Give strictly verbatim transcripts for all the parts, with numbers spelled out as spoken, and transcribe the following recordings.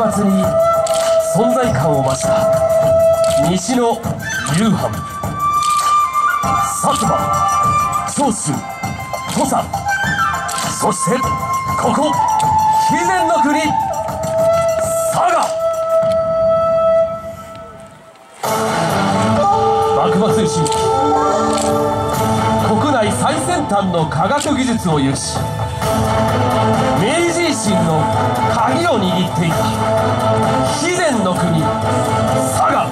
末に存在感を増した西の夕飯、薩摩、長州、土佐、そしてここ肥前の国佐賀。幕末維新国内最先端の科学技術を有し、明治維新の鍵を握っていた肥前の国佐賀。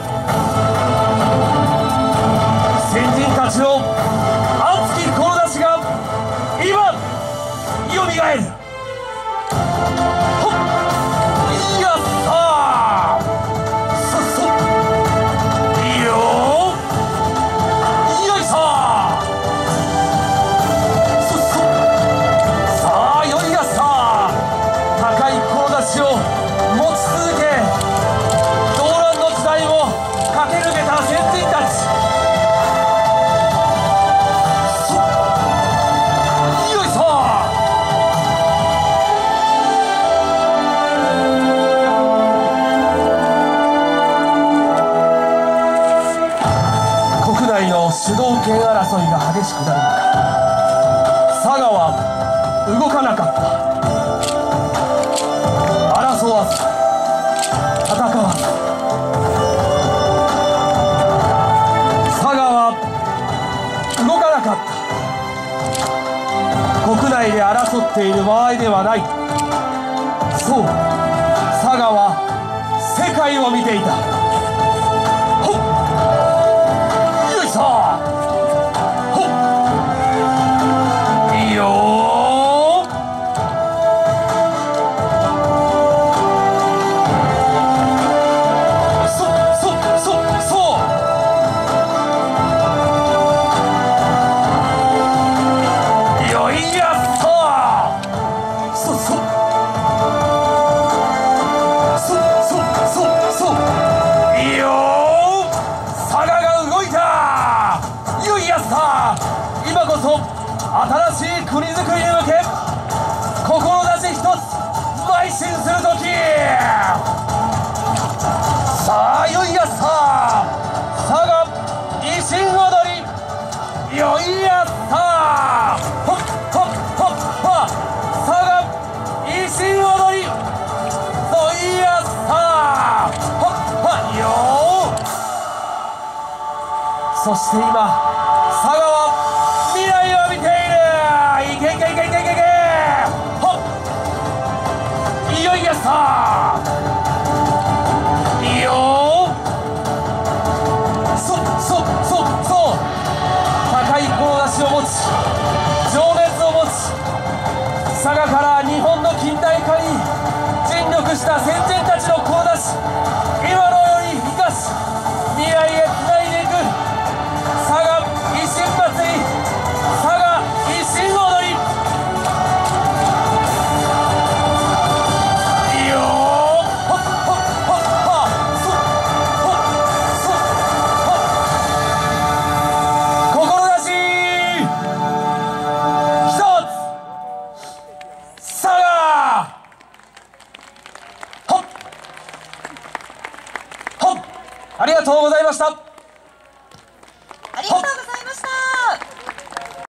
先人たちの熱き志が今よみがえる。ほっいやさあそっそいいよよいさあそっそさあよいやさあ高い志を持ち続け動乱の時代を駆け抜けた先人たち。主導権争いが激しくなる中、佐賀は動かなかった。争わず戦わず、佐賀は動かなかった。国内で争っている場合ではない。そう、佐賀は世界を見ていた。さあほっいいよそそそそうよいやさあそそそそそそういいよ佐賀が動いた。よいやさあ今こそ新しい国づくりに向け志一つ邁進する時。さあよいやさあ佐賀維新踊りよいやさあほっほっほっほ佐賀維新踊りよいやさあほっほよそして今佐賀は未来を見ている。いけいけいけいけいけいけほっいよいやさいいよそそそそう高い志を持ち情熱を持ち佐賀から日本の近代化に尽力した先人たちの志、今のように生かし未来へつないでいく佐賀維新祭り、佐賀維新踊りいいよほっほっほっほそほっそほっ志一つ佐賀ほっほっありがとうございました。